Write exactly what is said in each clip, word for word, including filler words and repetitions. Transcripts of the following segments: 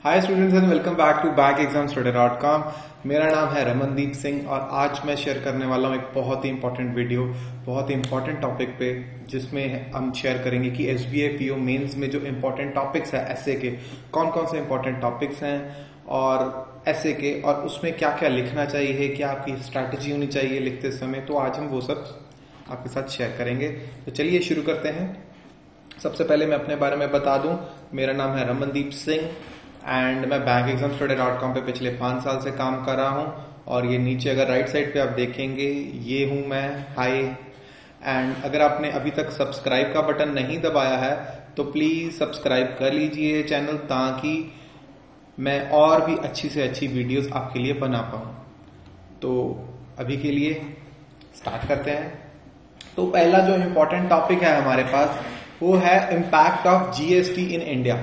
Hi students and welcome back to bank exam study dot com. मेरा नाम है रमनदीप सिंह और आज मैं शेयर करने वाला हूँ एक बहुत ही इंपॉर्टेंट वीडियो, बहुत ही इंपॉर्टेंट टॉपिक पे, जिसमें हम शेयर करेंगे कि एसबीआई पीओ मेंस में जो इंपॉर्टेंट टॉपिक्स है एसए के, कौन कौन से इंपॉर्टेंट टॉपिक्स हैं और एसए के, और उसमें क्या क्या लिखना चाहिए, क्या आपकी स्ट्रैटेजी होनी चाहिए लिखते समय। तो आज हम वो सब आपके साथ शेयर करेंगे। तो चलिए शुरू करते हैं। सबसे पहले मैं अपने बारे में बता दूं, मेरा नाम है रमनदीप सिंह एंड मैं bank exam study dot com पे पिछले पांच साल से काम कर रहा हूं। और ये नीचे अगर राइट साइड पे आप देखेंगे, ये हूं मैं, हाय। एंड अगर आपने अभी तक सब्सक्राइब का बटन नहीं दबाया है तो प्लीज सब्सक्राइब कर लीजिए चैनल, ताकि मैं और भी अच्छी से अच्छी वीडियोस आपके लिए बना पाऊं। तो अभी के लिए स्टार्ट करते हैं। तो पहला जो इम्पोर्टेंट टॉपिक है हमारे पास वो है impact of GST in India.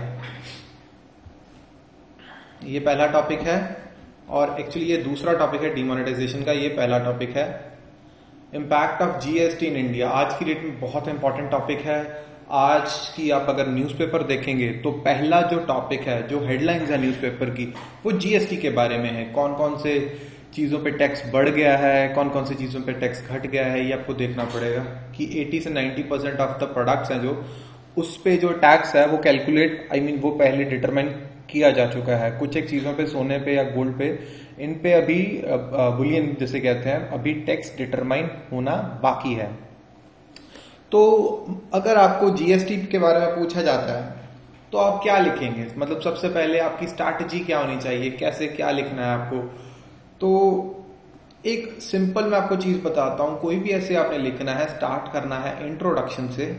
ये पहला टॉपिक है और एक्चुअली ये दूसरा टॉपिक है डीमोनेटाइजेशन का, ये पहला टॉपिक है impact of GST in India. आज की डेट में बहुत इंपॉर्टेंट टॉपिक है। आज की आप अगर न्यूज़पेपर देखेंगे तो पहला जो टॉपिक है, जो हेडलाइंस है न्यूज़पेपर की, वो जीएसटी के बारे में है। कौन कौन से चीजों पे टैक्स बढ़ गया है, कौन कौन सी चीजों पे टैक्स घट गया है, ये आपको देखना पड़ेगा कि अस्सी से नब्बे परसेंट ऑफ द प्रोडक्ट्स हैं जो उस पे जो टैक्स है वो calculate I I mean mean, वो पहले डिटरमाइन किया जा चुका है। कुछ एक चीजों पे, सोने पे या गोल्ड पे, इन पे अभी बुलियन जिसे कहते हैं, अभी टैक्स डिटरमाइन होना बाकी है। तो अगर आपको जीएसटी के बारे में पूछा जाता है तो आप क्या लिखेंगे? मतलब सबसे पहले आपकी स्ट्रैटेजी क्या होनी चाहिए, कैसे क्या लिखना है आपको? तो एक सिंपल मैं आपको चीज बताता हूं। कोई भी ऐसे आपने लिखना है, स्टार्ट करना है इंट्रोडक्शन से।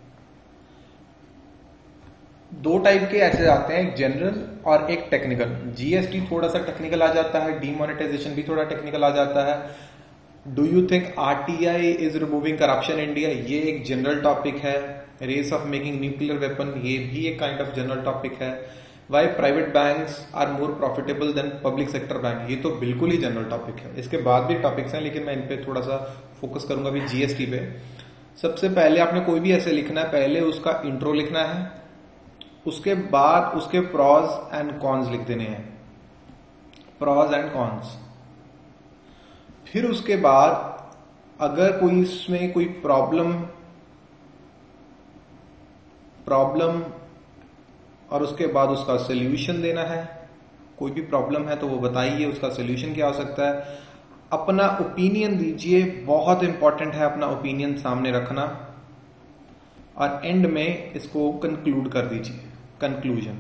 दो टाइप के ऐसे आते हैं, एक जनरल और एक टेक्निकल। जीएसटी थोड़ा सा टेक्निकल आ जाता है, डीमोनेटाइजेशन भी थोड़ा टेक्निकल आ जाता है। Do you think RTI is removing corruption in India, ये एक जनरल टॉपिक है। Race of making nuclear weapon, ये भी एक काइंड ऑफ जनरल टॉपिक है। Why private banks are more profitable than public sector bank, ये तो बिल्कुल ही जनरल टॉपिक है। इसके बाद भी टॉपिक्स हैं लेकिन मैं इन पे थोड़ा सा फोकस करूंगा अभी जीएसटी पे। सबसे पहले आपने कोई भी ऐसे लिखना है, पहले उसका इंट्रो लिखना है, उसके बाद उसके प्रॉज एंड कॉन्स लिख देने हैं, प्रॉज एंड कॉन्स। फिर उसके बाद अगर कोई इसमें कोई प्रॉब्लम प्रॉब्लम और उसके बाद उसका सोल्यूशन देना है। कोई भी प्रॉब्लम है तो वो बताइए, उसका सोल्यूशन क्या हो सकता है। अपना ओपिनियन दीजिए, बहुत इंपॉर्टेंट है अपना ओपिनियन सामने रखना। और एंड में इसको कंक्लूड कर दीजिए, कंक्लूजन।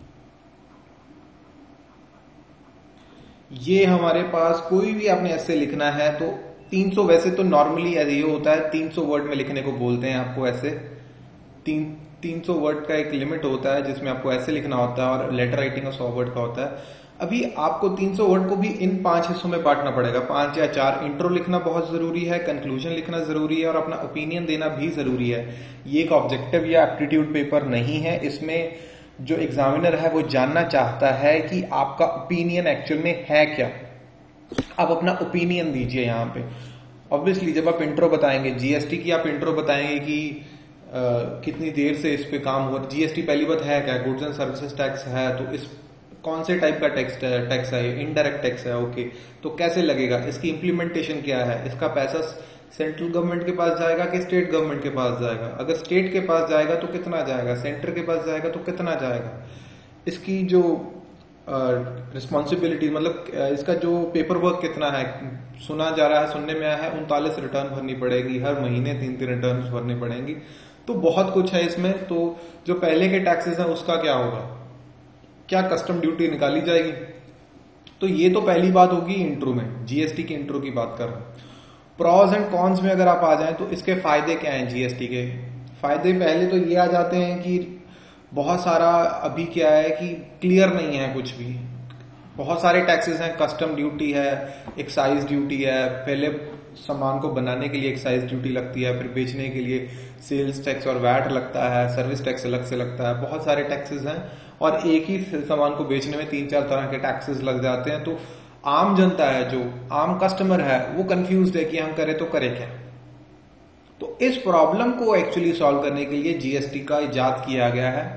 ये हमारे पास कोई भी आपने ऐसे लिखना है तो तीन सौ, वैसे तो नॉर्मली ये होता है तीन सौ वर्ड में लिखने को बोलते हैं आपको। ऐसे तीन तीन सौ वर्ड का एक लिमिट होता है जिसमें आपको ऐसे लिखना होता है, और लेटर राइटिंग का सौ वर्ड का होता है। अभी आपको तीन सौ वर्ड को भी इन पांच हिस्सों में बांटना पड़ेगा, पांच या चार। इंट्रो लिखना बहुत जरूरी है, कंक्लूजन लिखना जरूरी है और अपना ओपिनियन देना भी जरूरी है। ये एक ऑब्जेक्टिव या एप्टीट्यूड पेपर नहीं है। इसमें जो एग्जामिनर है वो जानना चाहता है कि आपका ओपिनियन एक्चुअल में है क्या। आप अपना ओपिनियन दीजिए यहाँ पे। ऑब्वियसली जब आप इंट्रो बताएंगे जीएसटी की, आप इंट्रो बताएंगे कि Uh, कितनी देर से इस पे काम हुआ, जीएसटी पहली बात है क्या, गुड्स एंड सर्विसेज टैक्स है, तो इस कौन से टाइप का टैक्स टैक्स है, इनडायरेक्ट टैक्स है, ओके, तो कैसे लगेगा, इसकी इंप्लीमेंटेशन क्या है, इसका पैसा सेंट्रल गवर्नमेंट के पास जाएगा कि स्टेट गवर्नमेंट के पास जाएगा, अगर स्टेट के पास जाएगा तो कितना जाएगा, सेंटर के पास जाएगा तो कितना जाएगा, इसकी जो रिस्पॉन्सिबिलिटी uh, मतलब uh, इसका जो पेपर वर्क कितना है। सुना जा रहा है, सुनने में आया है उनतालीस रिटर्न भरनी पड़ेगी, हर महीने तीन तीन रिटर्न भरनी पड़ेंगी, तो बहुत कुछ है इसमें। तो जो पहले के टैक्सेस हैं उसका क्या होगा, क्या कस्टम ड्यूटी निकाली जाएगी, तो ये तो पहली बात होगी इंट्रो में, जीएसटी की इंट्रो की बात कर रहा हूं। प्रॉज एंड कॉन्स में अगर आप आ जाएं तो इसके फायदे क्या हैं जीएसटी के? फायदे पहले तो ये आ जाते हैं कि बहुत सारा अभी क्या है कि क्लियर नहीं है कुछ भी। बहुत सारे टैक्सेस हैं, कस्टम ड्यूटी है, एक्साइज ड्यूटी है, पहले सामान को बनाने के लिए एक्साइज ड्यूटी लगती है, फिर बेचने के लिए सेल्स टैक्स और वैट लगता है, सर्विस टैक्स अलग से लगता है, बहुत सारे टैक्सेस हैं और एक ही सामान को बेचने में तीन चार तरह के टैक्सेस लग जाते हैं। तो आम जनता है, जो आम कस्टमर है, वो कंफ्यूज है कि हम करें तो करें क्या। तो इस प्रॉब्लम को एक्चुअली सॉल्व करने के लिए जीएसटी का इजाद किया गया है।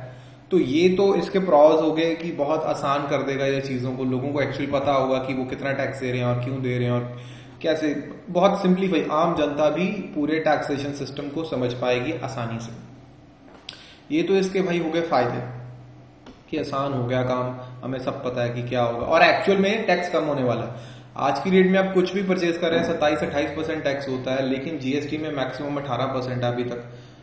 तो ये तो इसके प्रॉज हो गए कि बहुत आसान कर देगा ये चीज़ों को, लोगों को एक्चुअली पता होगा कि वो कितना टैक्स दे रहे हैं और क्यों दे रहे हैं और कैसे, बहुत सिंपलीफाई, आम जनता भी पूरे टैक्सेशन सिस्टम को समझ पाएगी आसानी से। ये तो इसके भाई हो गए फायदे कि आसान हो गया काम, हमें सब पता है कि क्या होगा और एक्चुअल में टैक्स कम होने वाला है। आज की डेट में आप कुछ भी परचेज कर रहे हैं सत्ताईस अट्ठाईस परसेंट टैक्स होता है, लेकिन जीएसटी में मैक्सिमम अठारह परसेंट है अभी तक,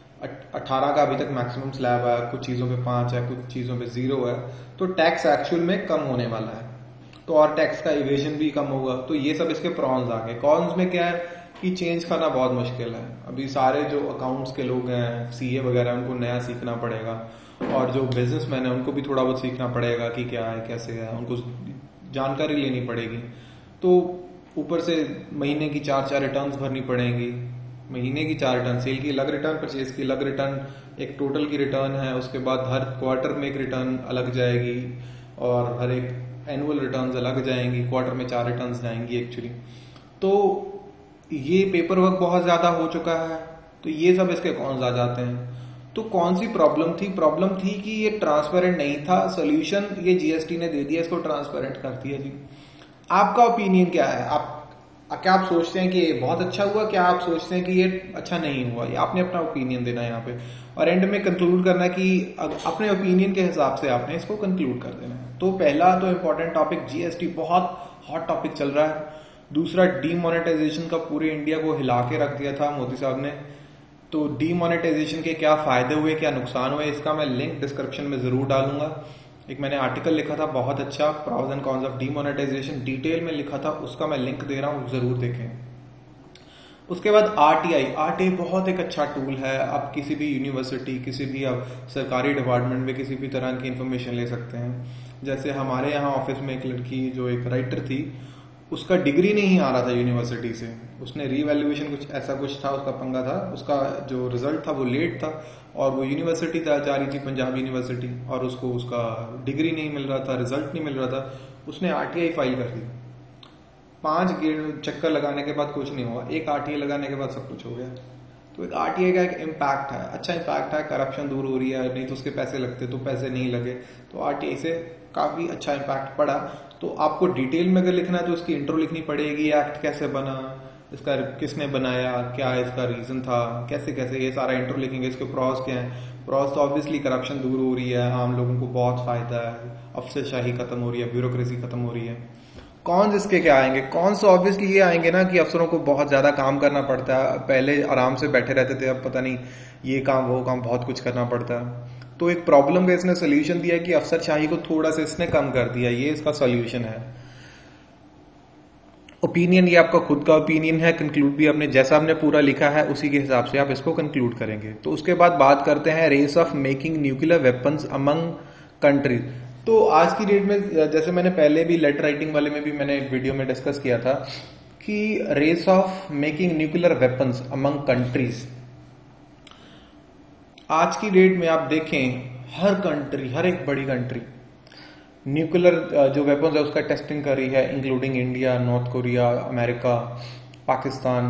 अठारह का अभी तक मैक्सिमम स्लैब है, कुछ चीज़ों पे पाँच है, कुछ चीज़ों पे जीरो है। तो टैक्स एक्चुअल में कम होने वाला है, तो और टैक्स का इवेजन भी कम होगा। तो ये सब इसके प्रॉन्स आ गए। कॉन्स में क्या है कि चेंज करना बहुत मुश्किल है। अभी सारे जो अकाउंट्स के लोग हैं, सीए वगैरह, उनको नया सीखना पड़ेगा और जो बिजनेसमैन है उनको भी थोड़ा बहुत सीखना पड़ेगा कि क्या है कैसे है, उनको जानकारी लेनी पड़ेगी। तो ऊपर से महीने की चार चार रिटर्न्स भरनी पड़ेंगी, महीने की चार रिटर्न, सेल की अलग रिटर्न, परचेज की अलग रिटर्न, एक टोटल की रिटर्न है, उसके बाद हर क्वार्टर में एक रिटर्न अलग जाएगी और हर एक एनुअल रिटर्न्स अलग जाएंगी, क्वार्टर में चार रिटर्न्स जाएंगी एक्चुअली। तो ये पेपर वर्क बहुत ज्यादा हो चुका है, तो ये सब इसके कॉन्स आ जाते हैं। तो कौन सी प्रॉब्लम थी? प्रॉब्लम थी कि ये ट्रांसपेरेंट नहीं था। सोल्यूशन ये जीएसटी ने दे दिया, इसको ट्रांसपेरेंट कर दिया जी। आपका ओपिनियन क्या है? आप क्या आप सोचते हैं कि ये बहुत अच्छा हुआ, क्या आप सोचते हैं कि ये अच्छा नहीं हुआ? ये आपने अपना ओपिनियन देना है यहाँ पे और एंड में कंक्लूड करना है कि अपने ओपिनियन के हिसाब से आपने इसको कंक्लूड कर देना है। तो पहला तो इम्पोर्टेंट टॉपिक, जीएसटी बहुत हॉट टॉपिक चल रहा है। दूसरा, डीमोनेटाइजेशन का पूरे इंडिया को हिला के रख दिया था मोदी साहब ने। तो डीमोनेटाइजेशन के क्या फायदे हुए, क्या नुकसान हुए, इसका मैं लिंक डिस्क्रिप्शन में जरूर डालूंगा। एक मैंने आर्टिकल लिखा था बहुत अच्छा, pros and cons of demonetization, detail में लिखा था, उसका मैं लिंक दे रहा हूँ, जरूर देखें। उसके बाद आरटीआई। आरटीआई बहुत एक अच्छा टूल है। आप किसी भी यूनिवर्सिटी, किसी भी आप सरकारी डिपार्टमेंट में किसी भी तरह की इंफॉर्मेशन ले सकते हैं। जैसे हमारे यहाँ ऑफिस में एक लड़की जो एक राइटर थी, उसका डिग्री नहीं आ रहा था यूनिवर्सिटी से, उसने रीवैल्यूएशन कुछ ऐसा कुछ था, उसका पंगा था, उसका जो रिजल्ट था वो लेट था और वो यूनिवर्सिटी जा रही थी, पंजाब यूनिवर्सिटी, और उसको उसका डिग्री नहीं मिल रहा था, रिजल्ट नहीं मिल रहा था। उसने आरटीआई फाइल कर दी। पांच चक्कर लगाने के बाद कुछ नहीं हुआ, एक आरटीआई लगाने के बाद सब कुछ हो गया। तो एक आरटीआई का एक इम्पैक्ट है, अच्छा इम्पैक्ट है, करप्शन दूर हो रही है, नहीं तो उसके पैसे लगते तो पैसे नहीं लगे, तो आरटीआई से काफी अच्छा इम्पैक्ट पड़ा। तो आपको डिटेल में अगर लिखना है तो इसकी इंट्रो लिखनी पड़ेगी, एक्ट कैसे बना, इसका किसने बनाया, क्या इसका रीजन था, कैसे कैसे, ये सारा इंट्रो लिखेंगे। इसके प्रॉस क्या है? प्रॉस तो ऑब्वियसली करप्शन दूर हो रही है, आम लोगों को बहुत फायदा है, अफसरशाही खत्म हो रही है, ब्यूरोक्रेसी खत्म हो रही है। कॉन्स इसके क्या आएंगे? कॉन्स तो ऑब्वियसली ये आएंगे ना कि अफसरों को बहुत ज्यादा काम करना पड़ता है। पहले आराम से बैठे रहते थे, अब पता नहीं ये काम वो काम बहुत कुछ करना पड़ता है। तो एक प्रॉब्लम का इसने सोल्यूशन दिया कि अफसरशाही को थोड़ा सा इसने कम कर दिया, ये इसका सोल्यूशन है। ओपिनियन ये आपका खुद का ओपिनियन है, कंक्लूड भी आपने जैसा आपने पूरा लिखा है उसी के हिसाब से आप इसको कंक्लूड करेंगे। तो उसके बाद बात करते हैं race of making nuclear weapons among countries. तो आज की डेट में, जैसे मैंने पहले भी लेटर राइटिंग वाले में भी मैंने एक वीडियो में डिस्कस किया था कि race of making nuclear weapons among countries. आज की डेट में आप देखें हर कंट्री, हर एक बड़ी कंट्री न्यूक्लियर जो वेपन्स है उसका टेस्टिंग कर रही है, including India, North Korea, America, Pakistan,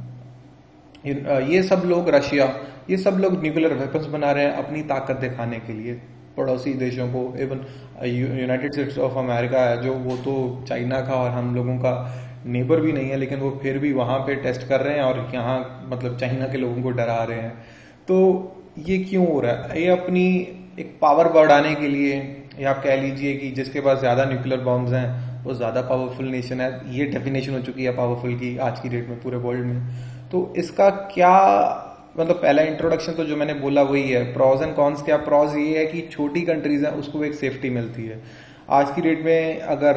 ये सब लोग, रशिया, ये सब लोग न्यूक्लियर वेपन्स बना रहे हैं अपनी ताकत दिखाने के लिए पड़ोसी देशों को। Even United States of America है जो, वो तो चाइना का और हम लोगों का नेबर भी नहीं है, लेकिन वो फिर भी वहां पे टेस्ट कर रहे हैं और यहाँ मतलब चाइना के लोगों को डरा रहे हैं। तो ये क्यों हो रहा है? ये अपनी एक पावर बढ़ाने के लिए, या आप कह लीजिए कि जिसके पास ज्यादा न्यूक्लियर बॉम्ब्स हैं वो ज्यादा पावरफुल नेशन है, ये डेफिनेशन हो चुकी है पावरफुल की आज की डेट में पूरे वर्ल्ड में। तो इसका क्या मतलब, पहला इंट्रोडक्शन तो जो मैंने बोला वही है। प्रॉज एंड कॉन्स क्या? प्रॉज ये है कि छोटी कंट्रीज हैं उसको एक सेफ्टी मिलती है। आज की डेट में अगर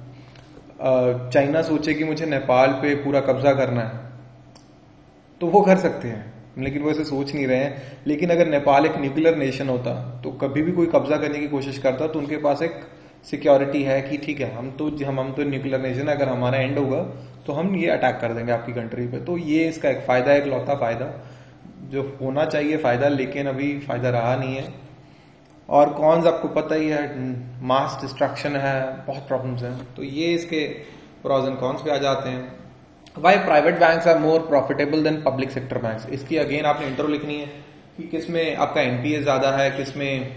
चाइना सोचे कि मुझे नेपाल पे पूरा कब्जा करना है तो वो कर सकते हैं, लेकिन वो ऐसे सोच नहीं रहे हैं। लेकिन अगर नेपाल एक न्यूक्लियर नेशन होता तो कभी भी कोई कब्जा करने की कोशिश करता तो उनके पास एक सिक्योरिटी है कि ठीक है, हम तो हम हम तो न्यूक्लियर नेशन है, अगर हमारा एंड होगा तो हम ये अटैक कर देंगे आपकी कंट्री पे। तो ये इसका एक फायदा है, एक लौता फायदा जो होना चाहिए फायदा, लेकिन अभी फायदा रहा नहीं है। और कॉन्स आपको पता ही है, मास डिस्ट्रक्शन है, बहुत प्रॉब्लम्स हैं। तो ये इसके प्रॉज एंड कॉन्स पे आ जाते हैं। Why private banks are more profitable than public sector banks. इसकी अगेन आपने इंट्रो लिखनी है कि किसमें आपका एनपीए ज्यादा है, किसमें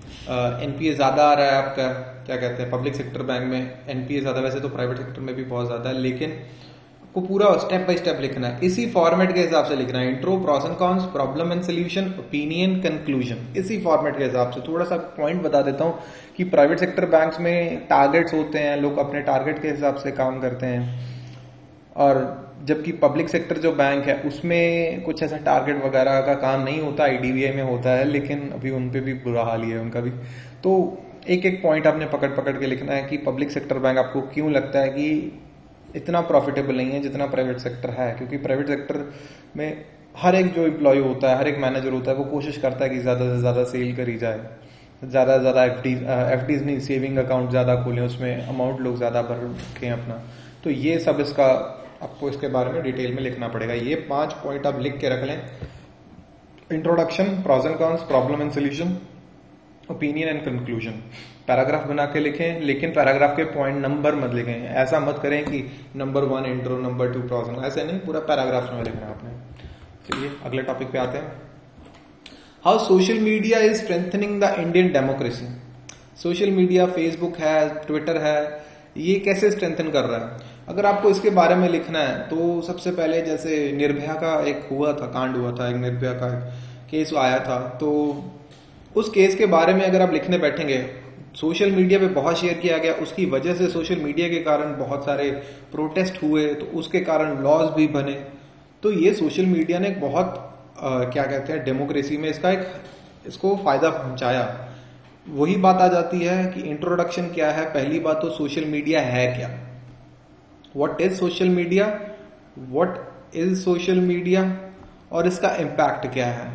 एनपीए ज़्यादा आ रहा है आपका, क्या कहते हैं, पब्लिक सेक्टर बैंक में एनपीए ज़्यादा, वैसे तो प्राइवेट सेक्टर में भी बहुत ज़्यादा है, लेकिन आपको पूरा स्टेप बाय स्टेप लिखना है, इसी फॉर्मेट के हिसाब से लिखना है। Intro, pros and cons, problem and solution, opinion, conclusion, इसी फॉर्मेट के हिसाब से। थोड़ा सा पॉइंट बता देता हूँ कि प्राइवेट सेक्टर बैंक्स में टारगेट्स होते हैं, लोग अपने टारगेट के हिसाब से काम करते हैं, और जबकि पब्लिक सेक्टर जो बैंक है उसमें कुछ ऐसा टारगेट वगैरह का काम नहीं होता, आईडीबीआई में होता है, लेकिन अभी उन पे भी बुरा हाल ही है उनका भी। तो एक एक पॉइंट आपने पकड़ पकड़ के लिखना है कि पब्लिक सेक्टर बैंक आपको क्यों लगता है कि इतना प्रॉफिटेबल नहीं है जितना प्राइवेट सेक्टर है, क्योंकि प्राइवेट सेक्टर में हर एक जो एम्प्लॉय होता है, हर एक मैनेजर होता है, वो कोशिश करता है कि ज़्यादा से ज़्यादा सेल करी जाए, ज़्यादा से ज़्यादा एफ डी एफ डीज नहीं, सेविंग अकाउंट ज़्यादा खोलें, उसमें अमाउंट लोग ज़्यादा भर रखें अपना। तो ये सब इसका आपको इसके बारे में डिटेल में लिखना पड़ेगा। ये पांच पॉइंट आप लिख के रख लें, introduction, pros and cons, problem and solution, opinion and conclusion. Paragraph बना के लिखें, लेकिन पैराग्राफ के पॉइंट नंबर मत लिखें, ऐसा मत करें कि number one intro, number two pros and, ऐसे नहीं, पूरा पैराग्राफ में लिखना है आपने। चलिए अगले टॉपिक पे आते हैं। How social media is strengthening the Indian democracy. Social media, Facebook है, ट्विटर है, ये कैसे स्ट्रेंथन कर रहा है? अगर आपको इसके बारे में लिखना है तो सबसे पहले जैसे निर्भया का एक हुआ था, कांड हुआ था, एक निर्भया का केस आया था, तो उस केस के बारे में अगर आप लिखने बैठेंगे, सोशल मीडिया पे बहुत शेयर किया गया, उसकी वजह से सोशल मीडिया के कारण बहुत सारे प्रोटेस्ट हुए, तो उसके कारण लॉज भी बने। तो ये सोशल मीडिया ने एक बहुत आ, क्या कहते हैं, डेमोक्रेसी में इसका एक इसको फायदा पहुंचाया। वही बात आ जाती है कि इंट्रोडक्शन क्या है। पहली बात तो सोशल मीडिया है क्या, what is social media, what is social media, और इसका इम्पैक्ट क्या है।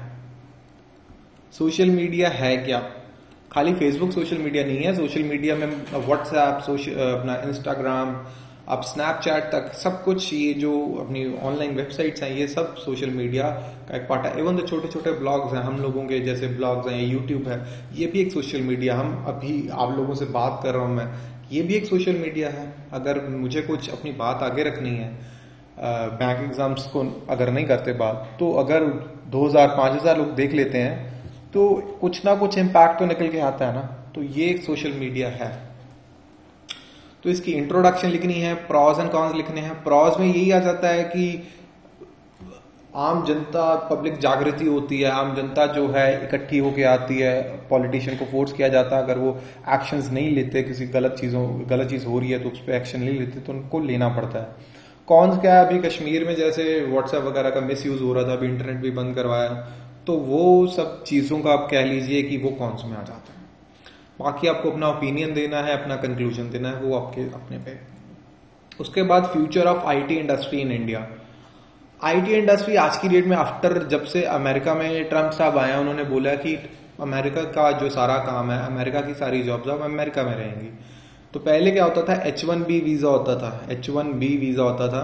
सोशल मीडिया है क्या, खाली फेसबुक सोशल मीडिया नहीं है, सोशल मीडिया में व्हाट्सएप, सोशल अपना इंस्टाग्राम, अब स्नैपचैट तक सब कुछ, ये जो अपनी ऑनलाइन वेबसाइट्स हैं, ये सब सोशल मीडिया का एक पार्ट है। इवन तो छोटे छोटे ब्लॉग्स हैं हम लोगों के, जैसे ब्लॉग्स हैं, यूट्यूब है, ये भी एक सोशल मीडिया। हम अभी आप लोगों से बात कर रहा हूं मैं, ये भी एक सोशल मीडिया है। अगर मुझे कुछ अपनी बात आगे रखनी है, बैंक एग्जाम्स को अगर नहीं करते बात, तो अगर दो हजार पांच हजार लोग देख लेते हैं तो कुछ ना कुछ इम्पैक्ट तो निकल के आता है ना। तो ये एक सोशल मीडिया है। तो इसकी इंट्रोडक्शन लिखनी है, प्रॉस एंड कॉन्स लिखने हैं। प्रॉस में यही आ जाता है कि आम जनता, पब्लिक जागृति होती है, आम जनता जो है इकट्ठी होके आती है, पॉलिटिशियन को फोर्स किया जाता है, अगर वो एक्शंस नहीं लेते, किसी गलत चीजों गलत चीज हो रही है तो उस पर एक्शन नहीं लेते, तो उनको लेना पड़ता है। कॉन्स क्या है, अभी कश्मीर में जैसे व्हाट्सएप वगैरह का मिस यूज हो रहा था, अभी इंटरनेट भी बंद करवाया, तो वो सब चीजों का आप कह लीजिए कि वो कॉन्स में आ जाता है। बाकी आपको अपना ओपिनियन देना है, अपना कंक्लूजन देना है, वो आपके अपने पे। उसके बाद future of IT industry in India. IT industry आज की डेट में, आफ्टर जब से अमेरिका में ट्रम्प साहब आए, उन्होंने बोला कि अमेरिका का जो सारा काम है, अमेरिका की सारी जॉब्स अब अमेरिका में रहेंगी। तो पहले क्या होता था, एच वन बी वीजा होता था, एच वन बी वीजा होता था।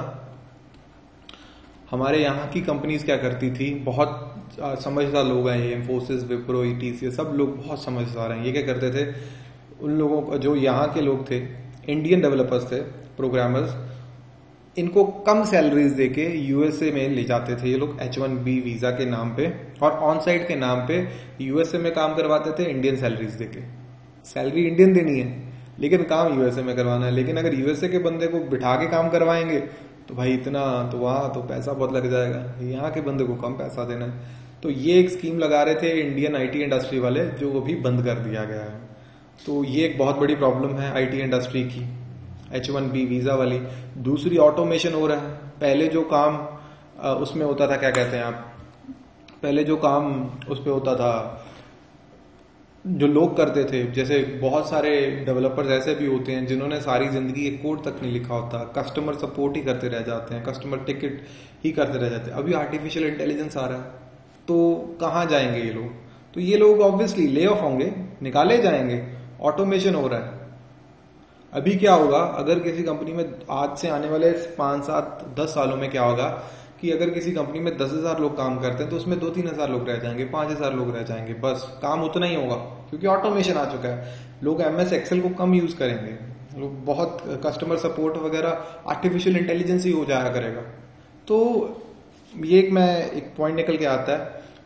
हमारे यहाँ की कंपनीज क्या करती थी, बहुत समझदार लोग हैं, इंफोसिस, विप्रो, ईटीसी, सब लोग बहुत समझदार हैं। ये क्या करते थे, उन लोगों को, जो यहाँ के लोग थे, इंडियन डेवलपर्स थे, प्रोग्रामर्स, इनको कम सैलरीज देके यूएसए में ले जाते थे ये लोग, एच वन बी वीजा के नाम पे, और ऑन साइट के नाम पे यूएसए में काम करवाते थे इंडियन सैलरीज देके। सैलरी इंडियन देनी है लेकिन काम यूएसए में करवाना है। लेकिन अगर यूएसए के बंदे को बिठा के काम करवाएंगे तो भाई इतना तो वहां तो पैसा बहुत लग जाएगा, यहाँ के बंदे को कम पैसा देना है। तो ये एक स्कीम लगा रहे थे इंडियन आईटी इंडस्ट्री वाले, जो अभी बंद कर दिया गया है। तो ये एक बहुत बड़ी प्रॉब्लम है आईटी इंडस्ट्री की, एच वन बी वीजा वाली। दूसरी, ऑटोमेशन हो रहा है। पहले जो काम उसमें होता था, क्या कहते हैं आप, पहले जो काम उस पर होता था, जो लोग करते थे, जैसे बहुत सारे डेवलपर्स ऐसे भी होते हैं जिन्होंने सारी जिंदगी एक कोड तक नहीं लिखा होता, कस्टमर सपोर्ट ही करते रह जाते हैं, कस्टमर टिकट ही करते रह जाते हैं। अभी आर्टिफिशियल इंटेलिजेंस आ रहा है, तो कहाँ जाएंगे ये लोग? तो ये लोग ऑब्वियसली ले ऑफ होंगे, निकाले जाएंगे, ऑटोमेशन हो रहा है। अभी क्या होगा, अगर किसी कंपनी में आज से आने वाले पांच सात दस सालों में क्या होगा कि अगर किसी कंपनी में दस हजार लोग काम करते हैं तो उसमें दो तीन हजार लोग रह जाएंगे, पांच हजार लोग रह जाएंगे, बस काम उतना ही होगा, क्योंकि ऑटोमेशन आ चुका है। लोग एमएस एक्सेल को कम यूज करेंगे, लोग बहुत कस्टमर सपोर्ट वगैरह आर्टिफिशियल इंटेलिजेंस ही हो जाया करेगा। तो ये एक मैं एक पॉइंट निकल के आता है।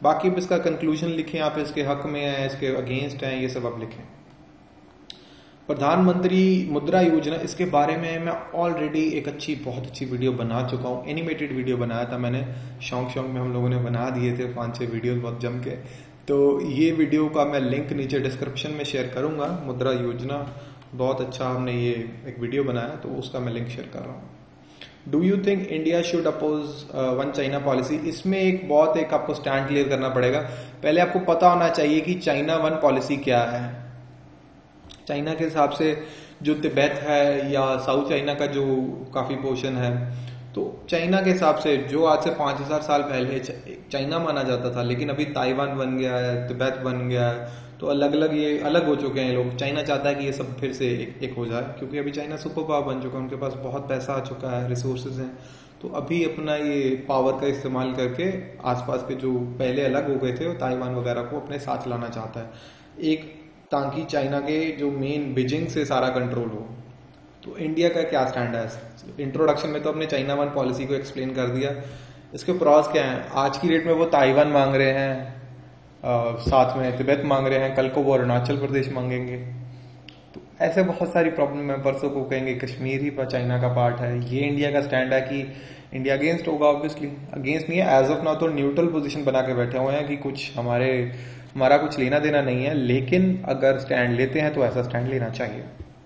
बाकी अब इसका कंक्लूजन लिखें, आप इसके हक में हैं, इसके अगेंस्ट हैं, ये सब आप लिखें। प्रधानमंत्री मुद्रा योजना, इसके बारे में मैं ऑलरेडी एक अच्छी बहुत अच्छी वीडियो बना चुका हूँ, एनिमेटेड वीडियो बनाया था मैंने, शौक शौक में हम लोगों ने बना दिए थे पांच छह वीडियोस बहुत जम के। तो ये वीडियो का मैं लिंक नीचे डिस्क्रिप्शन में शेयर करूंगा। मुद्रा योजना बहुत अच्छा हमने ये एक वीडियो बनाया, तो उसका मैं लिंक शेयर कर रहा हूँ। Do you think India should oppose one China policy, इसमें एक बहुत एक आपको स्टैंड क्लियर करना पड़ेगा। पहले आपको पता होना चाहिए कि चाइना वन पॉलिसी क्या है। चाइना के हिसाब से जो तिब्बत है या साउथ चाइना का जो काफी पोर्शन है, तो चाइना के हिसाब से जो आज से पांच हजार साल पहले चाइना माना जाता था, लेकिन अभी ताइवान बन गया है, तिब्बत बन गया है, तो अलग अलग ये अलग हो चुके हैं लोग। चाइना चाहता है कि ये सब फिर से एक, एक हो जाए, क्योंकि अभी चाइना सुपर पावर बन चुका है, उनके पास बहुत पैसा आ चुका है, रिसोर्सेज हैं। तो अभी अपना ये पावर का इस्तेमाल करके आसपास के जो पहले अलग हो गए थे ताइवान वगैरह को अपने साथ लाना चाहता है, एक ताकि चाइना के जो मेन बीजिंग से सारा कंट्रोल हो। तो इंडिया का क्या स्टैंड है? इंट्रोडक्शन में तो अपने चाइना वन पॉलिसी को एक्सप्लेन कर दिया। इसके प्रॉस क्या है? आज की डेट में वो ताइवान मांग रहे हैं, आ, साथ में तिब्बत मांग रहे हैं, कल को वो अरुणाचल प्रदेश मांगेंगे। तो ऐसे बहुत सारी प्रॉब्लम है। परसों को कहेंगे कश्मीर ही पर चाइना का पार्ट है। ये इंडिया का स्टैंड है कि इंडिया अगेंस्ट होगा। ऑब्वियसली अगेंस्ट नहीं है, एज ऑफ नाउ तो न्यूट्रल पोजीशन बना के बैठे हुए हैं कि कुछ हमारे हमारा कुछ लेना देना नहीं है, लेकिन अगर स्टैंड लेते हैं तो ऐसा स्टैंड लेना चाहिए।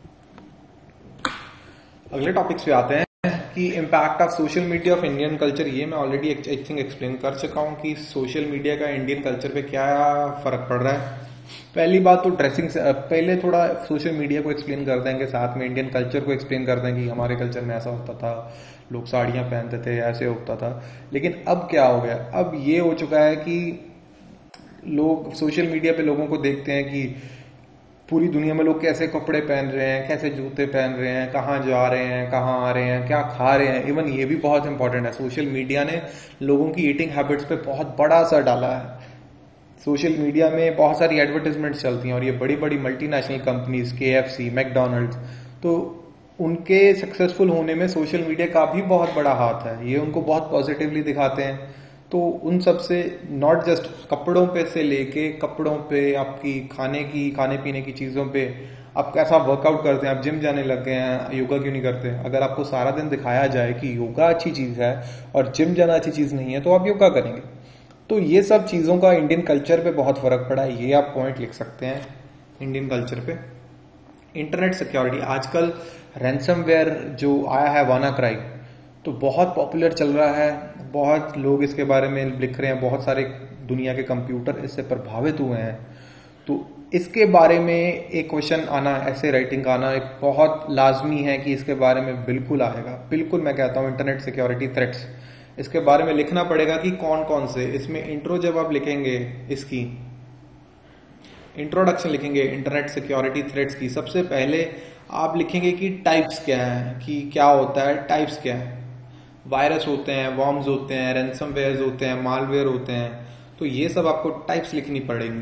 अगले टॉपिक्स पे आते हैं कि impact of social media of Indian culture. ये मैं ऑलरेडी आई थिंक एक्सप्लेन कर चुका हूँ कि सोशल मीडिया का इंडियन कल्चर पे क्या फर्क पड़ रहा है। पहली बात तो ड्रेसिंग से, पहले थोड़ा सोशल मीडिया को एक्सप्लेन कर देंगे, साथ में इंडियन कल्चर को एक्सप्लेन कर देंगे कि हमारे कल्चर में ऐसा होता था, लोग साड़ियां पहनते थे, ऐसे होता था। लेकिन अब क्या हो गया? अब ये हो चुका है कि लोग सोशल मीडिया पे लोगों को देखते हैं कि पूरी दुनिया में लोग कैसे कपड़े पहन रहे हैं, कैसे जूते पहन रहे हैं, कहाँ जा रहे हैं, कहाँ आ रहे हैं, क्या खा रहे हैं। इवन ये भी बहुत इंपॉर्टेंट है, सोशल मीडिया ने लोगों की ईटिंग हैबिट्स पे बहुत बड़ा असर डाला है। सोशल मीडिया में बहुत सारी एडवर्टाइजमेंट्स चलती हैं और ये बड़ी बड़ी multinational companies, K F C, McDonald's, तो उनके सक्सेसफुल होने में सोशल मीडिया का भी बहुत बड़ा हाथ है। ये उनको बहुत पॉजिटिवली दिखाते हैं। तो उन सब से नॉट जस्ट कपड़ों पे से लेके कपड़ों पे, आपकी खाने की खाने पीने की चीज़ों पे, आप कैसा वर्कआउट करते हैं, आप जिम जाने लग गए हैं, योगा क्यों नहीं करते? अगर आपको सारा दिन दिखाया जाए कि योगा अच्छी चीज़ है और जिम जाना अच्छी चीज़ नहीं है, तो आप योगा करेंगे। तो ये सब चीज़ों का इंडियन कल्चर पे बहुत फर्क पड़ा है। ये आप पॉइंट लिख सकते हैं इंडियन कल्चर पे। इंटरनेट सिक्योरिटी, आजकल रैंसमवेयर जो आया है, वानाक्राई, तो बहुत पॉपुलर चल रहा है, बहुत लोग इसके बारे में लिख रहे हैं, बहुत सारे दुनिया के कंप्यूटर इससे प्रभावित हुए हैं। तो इसके बारे में एक क्वेश्चन आना, ऐसे राइटिंग का आना एक बहुत लाजमी है कि इसके बारे में बिल्कुल आएगा। बिल्कुल मैं कहता हूँ इंटरनेट सिक्योरिटी थ्रेट्स, इसके बारे में लिखना पड़ेगा कि कौन कौन से। इसमें इंट्रो जब आप लिखेंगे, इसकी इंट्रोडक्शन लिखेंगे इंटरनेट सिक्योरिटी थ्रेट्स की, सबसे पहले आप लिखेंगे कि टाइप्स क्या है, कि क्या होता है, टाइप्स क्या है। वायरस होते हैं, वॉर्म्स होते हैं, रैंसमवेयर्स होते हैं, मालवेयर होते हैं, तो ये सब आपको टाइप्स लिखनी पड़ेंगी।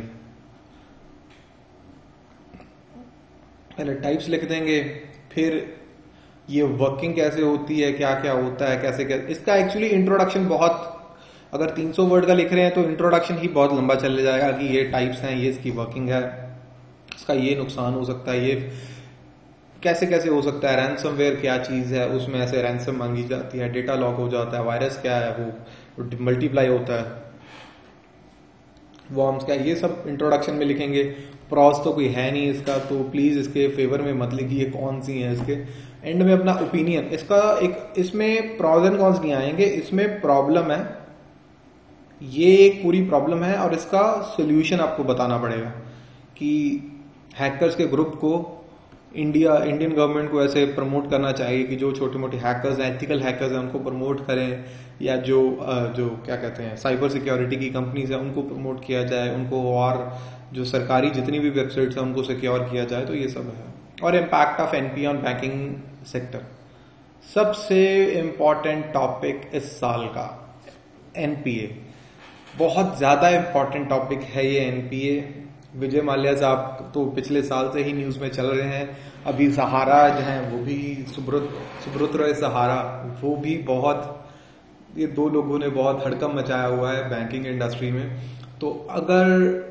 पहले टाइप्स लिख देंगे, फिर ये वर्किंग कैसे होती है, क्या क्या होता है, कैसे कैसे। इसका एक्चुअली इंट्रोडक्शन बहुत, अगर तीन सौ वर्ड का लिख रहे हैं तो इंट्रोडक्शन ही बहुत लंबा चल जाएगा कि ये टाइप्स हैं, ये इसकी वर्किंग है, इसका ये नुकसान हो सकता है, ये कैसे कैसे हो सकता है, रैंसमवेयर क्या चीज है, उसमें ऐसे रैंसम मांगी जाती है, डेटा लॉक हो जाता है, वायरस क्या है, वो मल्टीप्लाई होता है, वॉर्म्स क्या है, ये सब इंट्रोडक्शन में लिखेंगे। प्रॉस तो कोई है नहीं इसका, तो प्लीज इसके फेवर में मत लिखिए कौन सी है। इसके एंड में अपना ओपिनियन, इसका एक, इसमें प्रॉस एंड कॉन्स नहीं आएंगे, इसमें प्रॉब्लम है, ये एक पूरी प्रॉब्लम है और इसका सोल्यूशन आपको बताना पड़ेगा कि हैकर्स के ग्रुप को इंडिया इंडियन गवर्नमेंट को ऐसे प्रमोट करना चाहिए कि जो छोटे मोटे हैकर्स हैं, एथिकल हैकर्स हैं, उनको प्रमोट करें, या जो जो क्या कहते हैं साइबर सिक्योरिटी की कंपनीज हैं उनको प्रमोट किया जाए, उनको और जो सरकारी जितनी भी वेबसाइट्स हैं उनको सिक्योर किया जाए। तो ये सब है। और impact of NPA on banking sector, सबसे इम्पॉर्टेंट टॉपिक इस साल का एनपीए, बहुत ज्यादा इम्पॉर्टेंट टॉपिक है ये एनपीए। विजय माल्या साहब तो पिछले साल से ही न्यूज में चल रहे हैं। अभी सहारा जो है वो भी, सुब्रत सुब्रत रॉय सहारा, वो भी बहुत, ये दो लोगों ने बहुत हड़कंप मचाया हुआ है बैंकिंग इंडस्ट्री में। तो अगर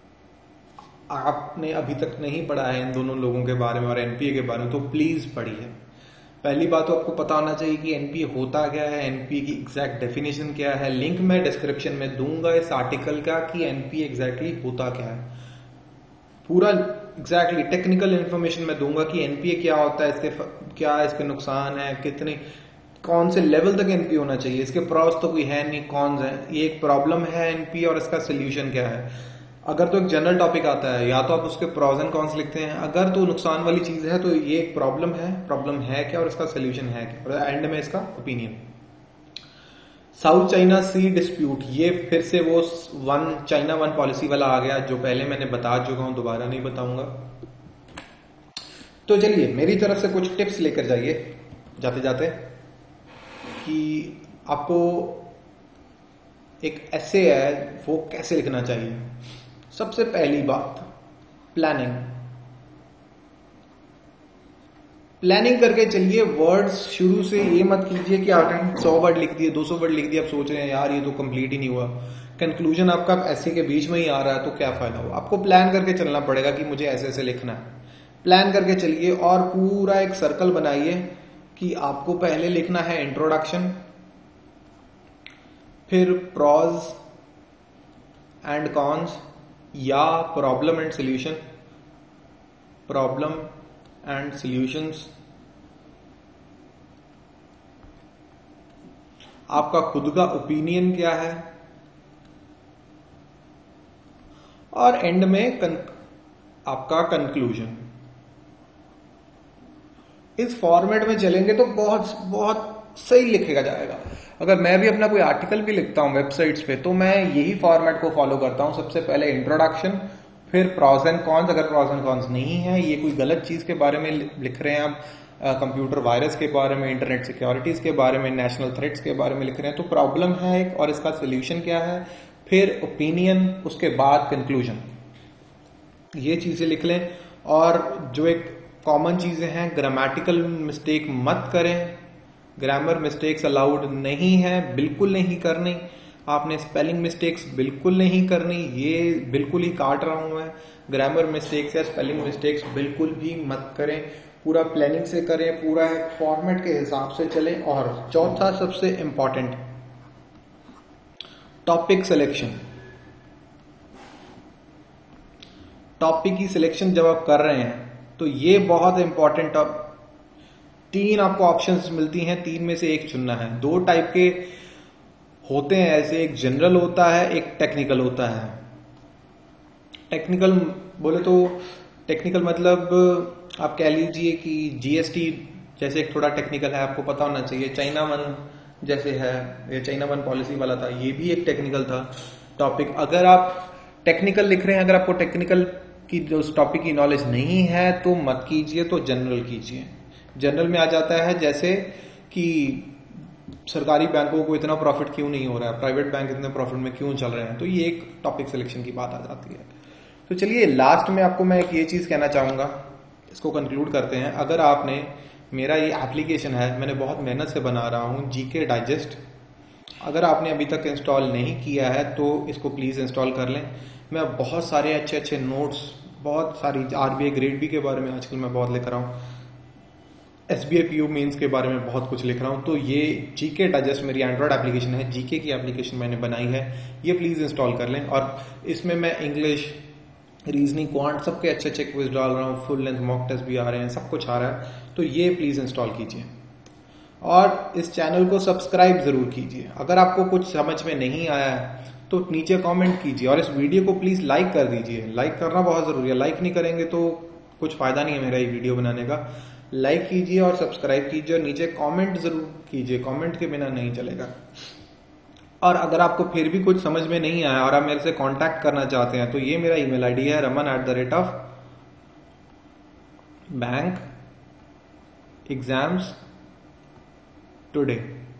आपने अभी तक नहीं पढ़ा है इन दोनों लोगों के बारे में और एनपीए के बारे में तो प्लीज पढ़िए। पहली बात तो आपको पता होना चाहिए कि एनपीए होता क्या है, एनपीए की एग्जैक्ट डेफिनेशन क्या है। लिंक मैं डिस्क्रिप्शन में दूंगा इस आर्टिकल का कि एनपीए एग्जैक्टली होता क्या है। पूरा एग्जैक्टली टेक्निकल इंफॉर्मेशन मैं दूंगा कि एनपीए क्या होता है, इसके क्या इसके नुकसान है, कितने कौन से लेवल तक एनपीए होना चाहिए, इसके प्रॉस तो कोई है नहीं, कॉन्स है, ये एक प्रॉब्लम है एनपीए और इसका सोल्यूशन क्या है। अगर तो एक जनरल टॉपिक आता है या तो आप उसके प्रॉस एंड कॉन्स लिखते हैं, अगर तो नुकसान वाली चीज है तो ये एक प्रॉब्लम है, प्रॉब्लम है क्या और इसका सोल्यूशन है क्या, और एंड में इसका opinion. South China Sea dispute, ये फिर से वो वन चाइना वन पॉलिसी वाला आ गया जो पहले मैंने बता चुका हूं, दोबारा नहीं बताऊंगा। तो चलिए मेरी तरफ से कुछ टिप्स लेकर जाइए जाते जाते कि आपको एक ऐसे है वो कैसे लिखना चाहिए। सबसे पहली बात प्लानिंग प्लानिंग करके चलिए। वर्ड्स शुरू से ये मत कीजिए कि आपने सौ वर्ड लिख दिए, दो सौ वर्ड लिख दिए, आप सोच रहे हैं यार ये तो कंप्लीट ही नहीं हुआ, कंक्लूजन आपका ऐसे के बीच में ही आ रहा है, तो क्या फायदा हुआ। आपको प्लान करके चलना पड़ेगा कि मुझे ऐसे ऐसे लिखना है। प्लान करके चलिए और पूरा एक सर्कल बनाइए कि आपको पहले लिखना है इंट्रोडक्शन, फिर प्रॉज एंड कॉन्स या problem and solution, problem and solutions, आपका खुद का ओपिनियन क्या है, और एंड में कन, आपका कंक्लूजन। इस फॉर्मेट में चलेंगे तो बहुत बहुत सही लिखेगा जाएगा। अगर मैं भी अपना कोई आर्टिकल भी लिखता हूं वेबसाइट्स पे तो मैं यही फॉर्मेट को फॉलो करता हूं। सबसे पहले इंट्रोडक्शन, फिर प्रॉस एंड कॉन्स। अगर प्रॉस एंड कॉन्स नहीं है, ये कोई गलत चीज के बारे में लिख रहे हैं आप, कंप्यूटर वायरस के बारे में, इंटरनेट सिक्योरिटीज के बारे में, नेशनल थ्रेट्स के बारे में लिख रहे हैं, तो प्रॉब्लम है एक और इसका सोल्यूशन क्या है, फिर ओपिनियन, उसके बाद कंक्लूजन। ये चीजें लिख लें। और जो एक कॉमन चीजें हैं, ग्रामेटिकल मिस्टेक मत करें, ग्रामर मिस्टेक्स अलाउड नहीं है, बिल्कुल नहीं करनी। आपने स्पेलिंग मिस्टेक्स बिल्कुल नहीं करनी, ये बिल्कुल ही काट रहा हूं मैं। ग्रामर मिस्टेक्स या स्पेलिंग मिस्टेक्स बिल्कुल भी मत करें, पूरा प्लानिंग से करें, पूरा फॉर्मेट के हिसाब से चलें। और चौथा सबसे इंपॉर्टेंट, टॉपिक सिलेक्शन। टॉपिक की सिलेक्शन जब आप कर रहे हैं तो ये बहुत इंपॉर्टेंट। अब तीन आपको ऑप्शंस मिलती हैं, तीन में से एक चुनना है। दो टाइप के होते हैं ऐसे, एक जनरल होता है, एक टेक्निकल होता है। टेक्निकल बोले तो टेक्निकल मतलब आप कह लीजिए कि जीएसटी जैसे एक थोड़ा टेक्निकल है, आपको पता होना चाहिए। चाइना वन जैसे है, ये चाइना वन पॉलिसी वाला था, ये भी एक टेक्निकल था टॉपिक। अगर आप टेक्निकल लिख रहे हैं, अगर आपको टेक्निकल की जो उस टॉपिक की नॉलेज नहीं है तो मत कीजिए, तो जनरल कीजिए। जनरल में आ जाता है जैसे कि सरकारी बैंकों को इतना प्रॉफिट क्यों नहीं हो रहा है, प्राइवेट बैंक इतने प्रॉफिट में क्यों चल रहे हैं, तो ये एक टॉपिक सिलेक्शन की बात आ जाती है। तो चलिए लास्ट में आपको मैं एक ये चीज कहना चाहूंगा, इसको कंक्लूड करते हैं। अगर आपने मेरा ये एप्लीकेशन है, मैंने बहुत मेहनत से बना रहा हूँ, जीके डाइजेस्ट, अगर आपने अभी तक इंस्टॉल नहीं किया है तो इसको प्लीज इंस्टॉल कर लें। मैं बहुत सारे अच्छे अच्छे नोट्स, बहुत सारी आरबीआई ग्रेड बी के बारे में आजकल मैं बहुत लिख रहा हूँ, एसबीआई पीओ मेंस के बारे में बहुत कुछ लिख रहा हूँ। तो ये जीके डाइजेस्ट मेरी एंड्रॉयड एप्लीकेशन है, जीके की एप्लीकेशन मैंने बनाई है, ये प्लीज इंस्टॉल कर लें। और इसमें मैं इंग्लिश, रीजनिंग, क्वांट सबके अच्छे अच्छे क्विज डाल रहा हूँ, फुल लेंथ मॉक टेस्ट भी आ रहे हैं, सब कुछ आ रहा है, तो ये प्लीज इंस्टॉल कीजिए। और इस चैनल को सब्सक्राइब जरूर कीजिए। अगर आपको कुछ समझ में नहीं आया है तो नीचे कमेंट कीजिए, और इस वीडियो को प्लीज लाइक कर दीजिए। लाइक करना बहुत जरूरी है, लाइक नहीं करेंगे तो कुछ फायदा नहीं है मेरा ये वीडियो बनाने का। लाइक कीजिए और सब्सक्राइब कीजिए, और नीचे कमेंट जरूर कीजिए, कमेंट के बिना नहीं चलेगा। और अगर आपको फिर भी कुछ समझ में नहीं आया और आप मेरे से कांटेक्ट करना चाहते हैं तो ये मेरा ईमेल आईडी है, Raman at the rate of bank exams today.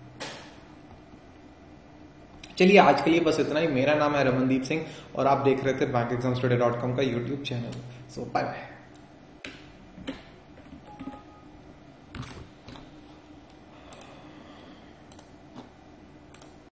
चलिए आज के लिए बस इतना ही। मेरा नाम है रमनदीप सिंह और आप देख रहे थे bank exams today dot com का YouTube channel. So bye bye.